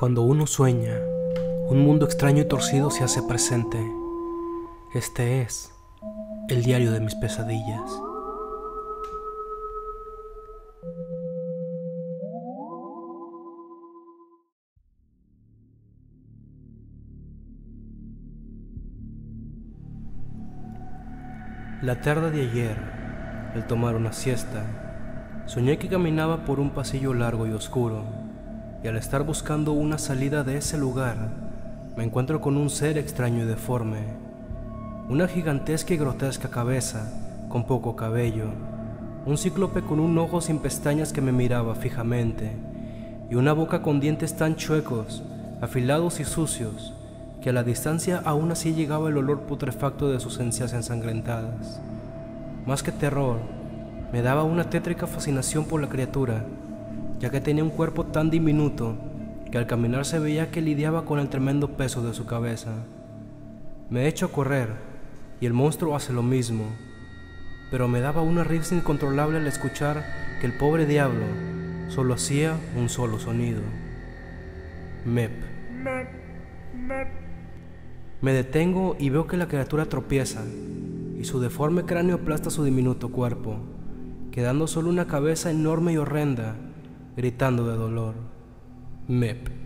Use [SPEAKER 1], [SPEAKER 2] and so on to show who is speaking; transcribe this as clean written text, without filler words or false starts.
[SPEAKER 1] Cuando uno sueña, un mundo extraño y torcido se hace presente. Este es el diario de mis pesadillas. La tarde de ayer, al tomar una siesta, soñé que caminaba por un pasillo largo y oscuro, y al estar buscando una salida de ese lugar, me encuentro con un ser extraño y deforme, una gigantesca y grotesca cabeza con poco cabello, un cíclope con un ojo sin pestañas que me miraba fijamente, y una boca con dientes tan chuecos, afilados y sucios, que a la distancia aún así llegaba el olor putrefacto de sus encías ensangrentadas. Más que terror, me daba una tétrica fascinación por la criatura, ya que tenía un cuerpo tan diminuto que al caminar se veía que lidiaba con el tremendo peso de su cabeza. Me echo a correr y el monstruo hace lo mismo, pero me daba una risa incontrolable al escuchar que el pobre diablo solo hacía un solo sonido: mep. Me detengo y veo que la criatura tropieza y su deforme cráneo aplasta su diminuto cuerpo, quedando solo una cabeza enorme y horrenda, gritando de dolor: mep.